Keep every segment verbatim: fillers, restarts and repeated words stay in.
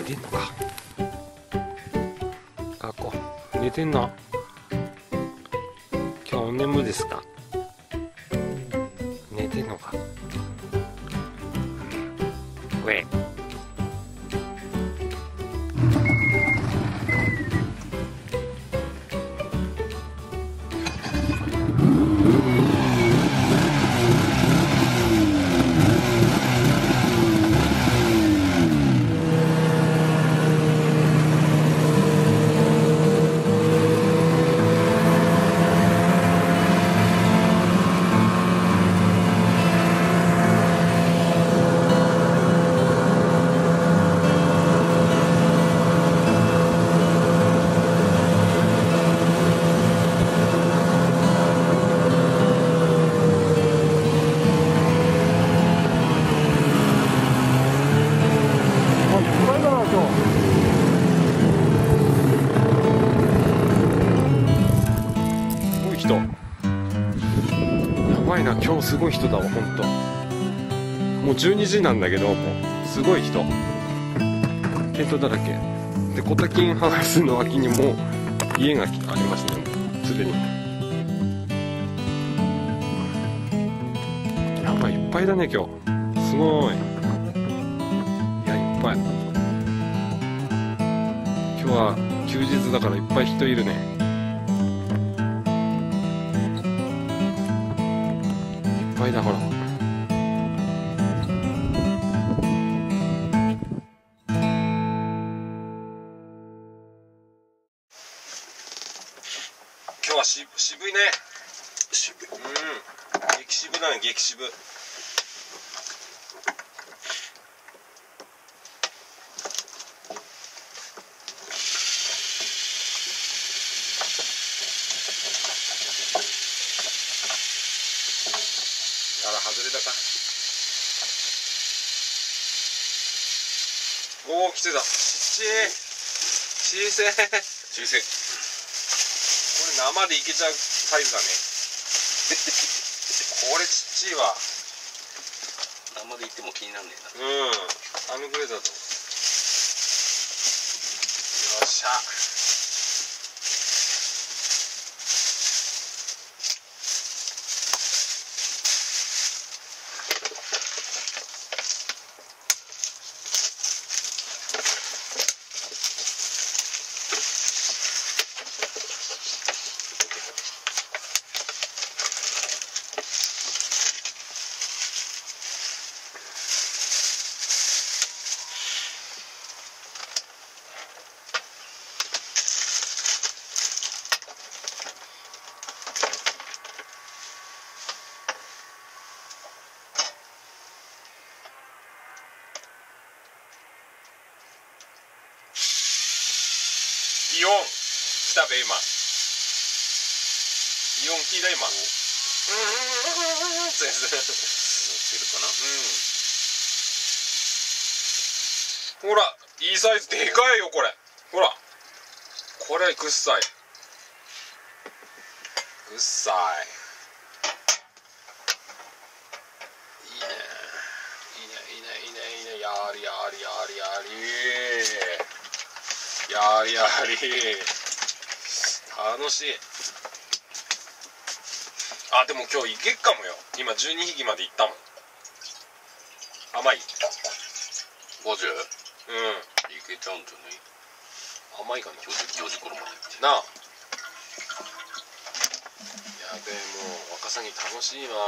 てんのか。学校寝てんの。今日お眠ですか。寝てんのか。ウェイ。やばいな、今日すごい人だわ、ほんと。もうじゅうにじなんだけど、もうすごい人、テントだらけで、コタキンハウスの脇にも家がありますね、すでに。やばい、いっぱいだね今日、すごい。いや、いっぱい。今日は休日だからいっぱい人いるね。いっぱいだ、ほら。今日はし渋いね。渋い。うん。激渋だね、激渋。あら、外れたか。おお、来てた。ちっちゃい。小せえ。小せえ。これ生でいけちゃうサイズだね。これちっちゃいわ。 生でいっても気になんねえな。 うん。あのぐらいだと。よっしゃ。イオン来たべ今。イオン聞いた今。うんうんうんうんってやつ。乗ってるかな。うん。ほら、いいサイズ、でかいよこれ。ほら。これぐっさい。ぐっさい。いいね。いいねいいねいいねいいね。やりやりやりやり。やりやり楽しい。あ、でも今日いけっかもよ。今じゅうにひきまで行ったもん。甘い。 ごじゅう？ うん、 いけちゃうんじゃない？ 甘いかな。 よじ頃まで行ってなあ。やべえ、もうワカサギ楽しいな。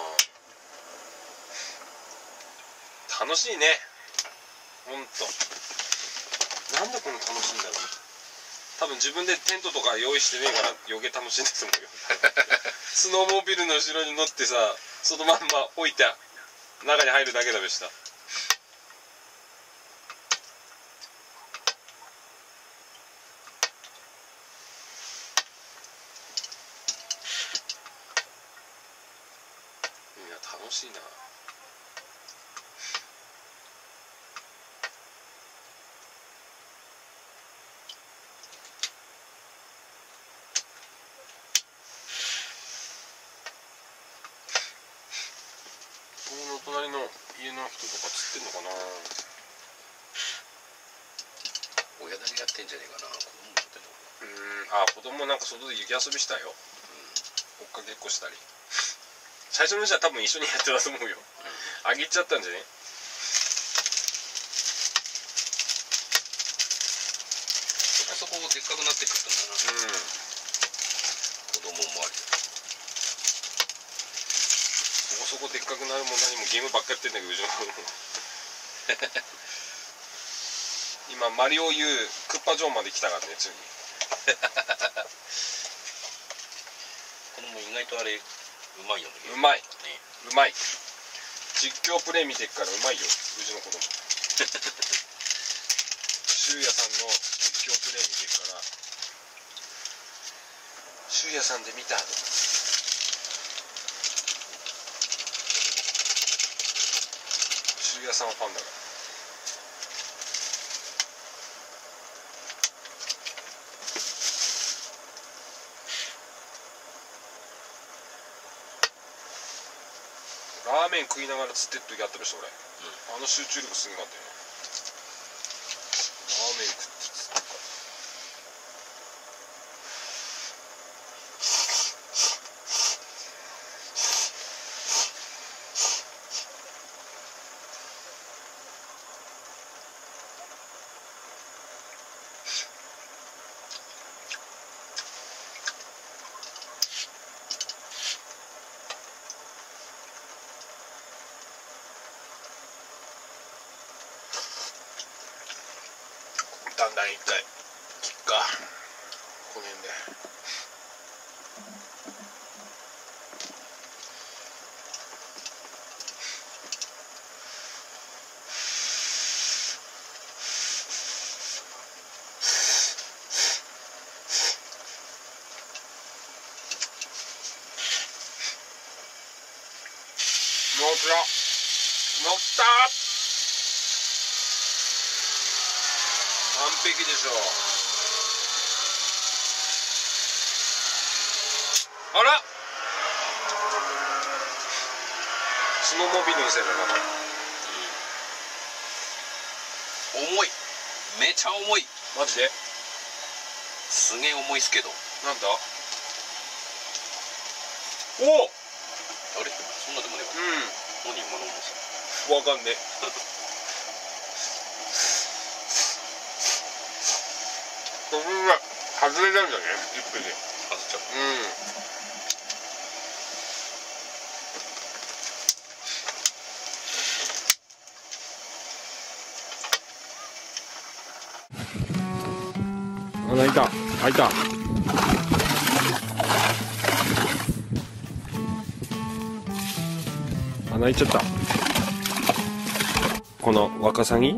楽しいね、ほんと。なんでこんな楽しいんだろう。多分自分でテントとか用意してねえから余計楽しいんですもんよ。スノーモービルの後ろに乗ってさ、そのまんま置いて中に入るだけだべした。いや楽しいな。この隣の家の人とか釣ってんのかな。 親だけやってんじゃねえかな。子供やってんの。 うーん、あ、子供なんか外で雪遊びしたよ。追っかけっこしたり。最初のうちは多分一緒にやってたと思うよ。あげちゃったんじゃね。 そこそこでっかくなってくるんだな。うん。子供もあり。 そこそこでっかくなるも何もゲームばっかやってんだけど、うちの子供。今マリオ U クッパ城まで来たからね、ついに。 子供意外とあれうまいよね。 うまい、 ね、 うまい。実況プレイ見てっからうまいよ、うちの子供。シュウヤさんの実況プレイ見てっから、シュウヤさんで見たとか。シュウヤさんファンだから。ラーメン食いながら釣ってる時あったでしょ俺、うん、あの集中力すごかったよね。ラーメン食って釣ってるから。だんだん一回切っか、この辺で。乗った乗った完璧でしょ。あらスノーモービルのせいだな。 重い、めちゃ重い。 マジで？ すげえ重いっすけど。 なんだ？おお、 あれそんなでもねえか。うん。何今の重さ。 わかんねえ。これが外れなんだね、一匹。 外っちゃう。 うん。穴開いた、開いた。穴開いちゃった。このワカサギ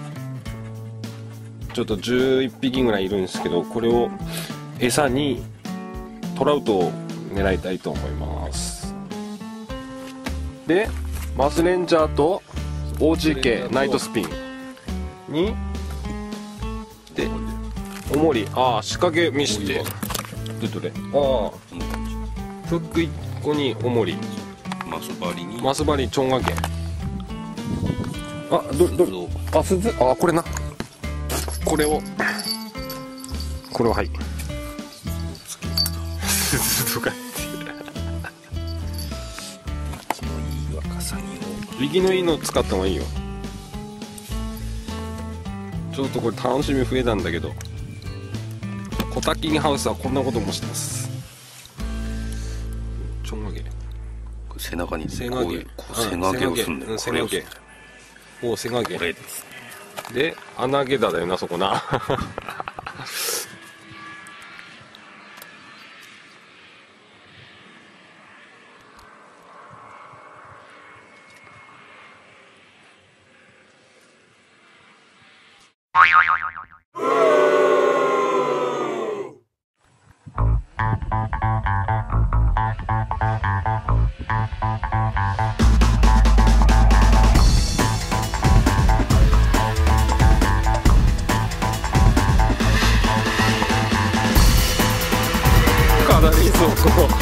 ちょっとじゅういっぴきぐらいいるんですけど、これを餌にトラウトを狙いたいと思います。でマスレンジャーと オージーケー ナイトスピンにでおもり、ああ仕掛け見して、どれどれ、ああフックいっこにおもり、 マス針にマス針ちょんがけ、あどどれ、あ鈴、あこれな、これをこれをはい鈴とかいいワカサギを生きのいいの使った方がいいよ。ちょっとこれ楽しみ増えたんだけど、コタキンハウスはこんなこともしてます。ちょんがけ、 背中に背がけ、 背がけをすんだよ。 背がけ、お背がけこれですで穴毛だだよなそこな。かなりそこ